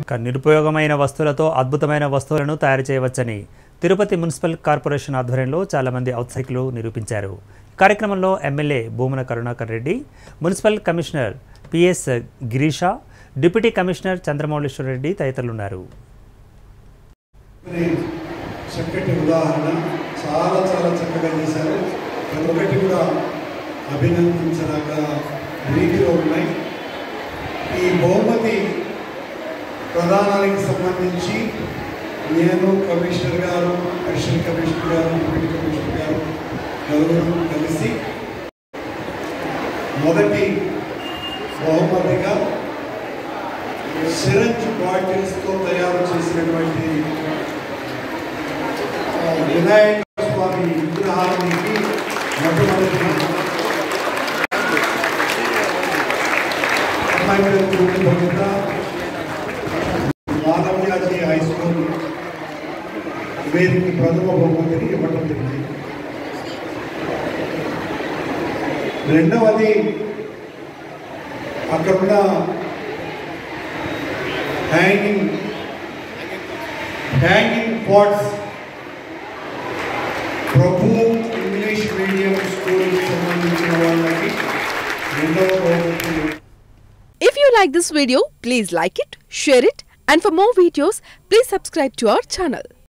నిరుపయోగమైన వస్తువులతో అద్భుతమైన వస్తువులను తయారు చేయవచ్చని తిరుపతి మున్సిపల్ కార్పొరేషన్ ఆధ్వర్యంలో చాలా మంది ఔత్సాహికులు నిరూపించారు. కార్యక్రమంలో MLA Bhumana Karunakar Reddy, municipal commissioner PS Girisha, deputy commissioner Chandramouleswara Reddy తదితరులు ఉన్నారు. చక్కటి ఉదాహరణ చాలా చక్కగా చేశారు. ప్రతి ఒక్కటి కూడా అభినందించదగ్గ రీతిలో ఉన్నాయి. ఈ బహుమతి ప్రధానానికి సంబంధించి నేను, కమిషనర్ గారు, అడిషనల్ కమిషనర్ గారు, డిప్యూటీ కమిషనర్ గారు నలుగురు కలిసి మొదటి బహుమతిగా సిరంజ్ బాటిల్స్తో తయారు చేసినటువంటి వినాయక స్వామి విగ్రహానికి మొట్టమొదటిగా మాధవ్యాజీ హై స్కూల్ వీరికి ప్రథమ బహుమతిని ఇవ్వడం జరిగింది. రెండవది అక్కడున్న hanging pots Prabhu English medium స్కూల్కి సంబంధించిన వాళ్ళకి రెండవ బహుమతి. If you like this video, please like it, share it, and for more videos, please subscribe to our channel.